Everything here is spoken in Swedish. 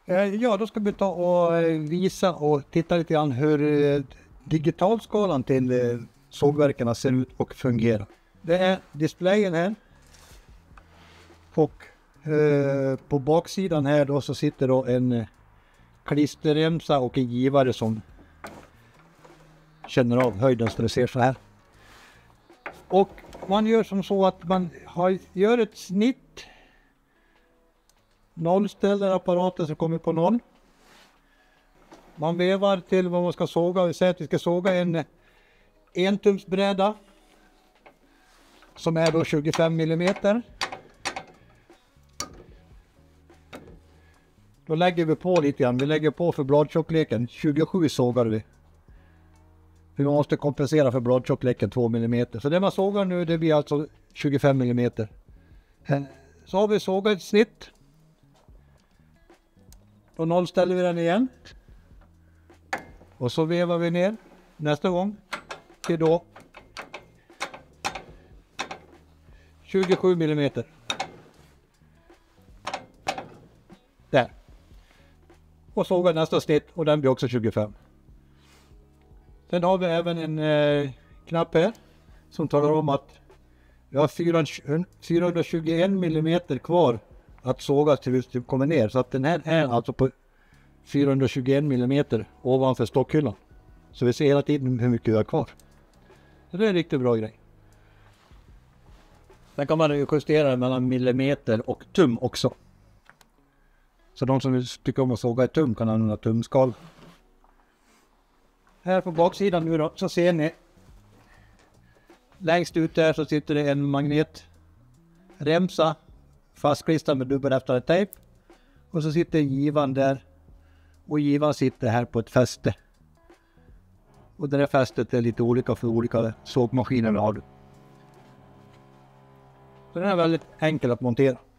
Ja, då ska vi ta och visa och titta lite grann hur digitalskalan till sågverken ser ut och fungerar. Det är displayen här. Och på baksidan här då så sitter då en klisterremsa och en givare som känner av höjden så det ser så här. Och man gör som så att man gör ett snitt. Nollställer apparaten så kommer på 0. Man vevar till vad man ska såga. Vi säger att vi ska såga en entumsbräda som är då 25 mm. Då lägger vi på lite grann. Vi lägger på för bladtjockleken. 27 sågar vi. För vi måste kompensera för bladtjockleken 2 mm. Så det man sågar nu det blir alltså 25 mm. Så har vi sågat ett snitt. Då nollställer vi den igen. Och så vevar vi ner nästa gång till då 27 mm. Där. Och sågar nästa snitt och den blir också 25. Sen har vi även en knapp här som talar om att vi har 421 mm kvar att såga tills det kommer ner. Så att den här är alltså på 421 mm ovanför stockhyllan. Så vi ser hela tiden hur mycket vi har kvar. Så det är en riktigt bra grej. Sen kan man ju justera mellan millimeter och tum också. Så de som tycker om att såga i tum kan använda tumskal. Här på baksidan nu då så ser ni. Längst ut där så sitter det en magnetremsa. Fastklistrad med dubbelhäftade tejp. Och så sitter givan där. Och givan sitter här på ett fäste. Och det där fästet är lite olika för olika sågmaskiner vi har. Så den är väldigt enkel att montera.